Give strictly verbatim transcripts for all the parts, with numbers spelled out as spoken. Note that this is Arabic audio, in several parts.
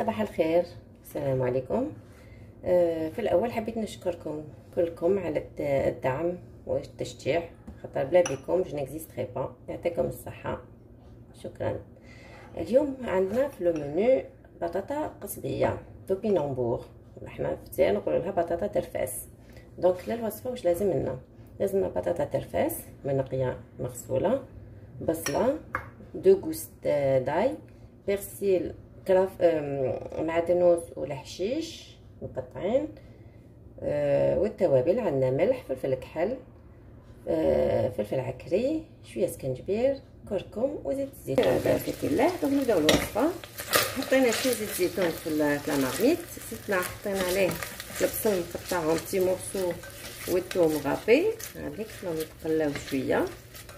صباح الخير، السلام عليكم. آه، في الاول حبيت نشكركم كلكم على الدعم والتشجيع، خاطر بلا بكم جو نيكزيستري با. يعطيكم الصحه، شكرا. اليوم عندنا في لو منيو بطاطا قصديه توبينامبور، احنا في الجزائر نقولوا لها بطاطا ترفاس. دونك للوصفه واش لازم لنا؟ لازمنا بطاطا ترفاس منقيه مغسوله، بصله، دو غوست داي، بيرسيل، كراف، معدنوس والحشيش مقطعين، أه والتوابل عندنا ملح، فلفل كحل، أه فلفل عكري، شويه سكنجبير، كركم وزيت الزيتون. بارك الله. دونك نبداو الوصفه. حطينا شويه زيت الزيتون في لامارميت، زدنا حطينا عليه البصل مقطع اون بتي مورسو والثوم غابي، هذيك خلينا نتقلاو شويه.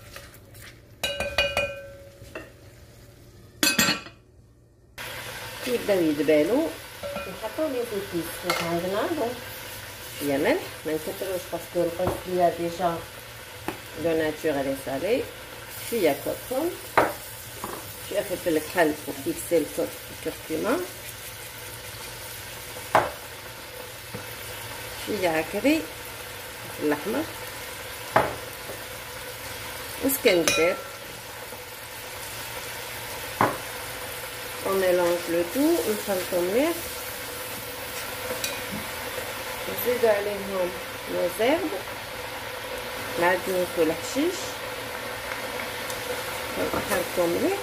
يبداو يدبالو، نحطو لي زيتيس عندنا. دونك شويه ملح، ما نكتروش باسكو القزبيه ديجا لو ناتوريل سالي، شويه كركم، شويه فلفل كحل وفيكسي الكركمه، شويه عكري في الاحمر وسكنجبير. On mélange le tout ونخلطو مليح، نزيدو عليهم لازيرب، العدنوس والحشيش، نحركو مليح،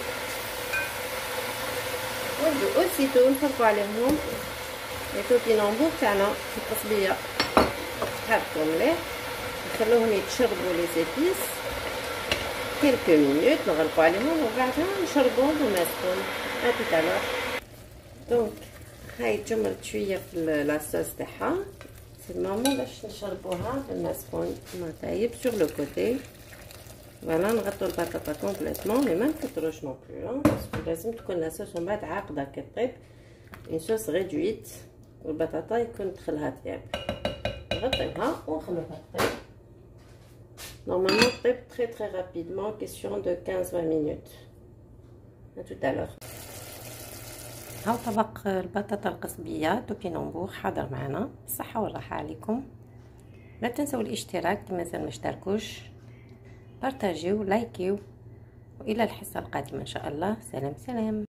ونبدو اوسيتو نخلطو عليهم لي توبينامبور تاعنا في القصبيه، نحركو مليح، نخلوهم يتشربوا لي زيبيس كيلكو مينوت، نغلقو عليهم وبعدها نشربوه بالماء سخون. هاتي دونك هاي تجمرت شويه في لاصوص تاعها، سي المومون باش نشربوها بالماء سخون ما طايب سور لو كوتي. فوالا نغطو البطاطا كومبليتمون، مي ما نكتروش نو بلو، باسكو لازم تكون لاصوص من بعد عاقده كي طيب، اون صوص ريدويت والبطاطا يكون دخلها طياب. نغطيوها ونخلوها طيب. نورمالمون طيب تري تري رابيدمون، كيسيون دو خمسطاش مينوت. ا تو تالور. هاو طبق البطاطا القصبيه توبينامبور حاضر معنا، الصحه والراحه عليكم. لا تنسوا الاشتراك اللي مازال ما اشتركوش، بارطاجيو لايكيو، والى الحصه القادمه ان شاء الله. سلام سلام.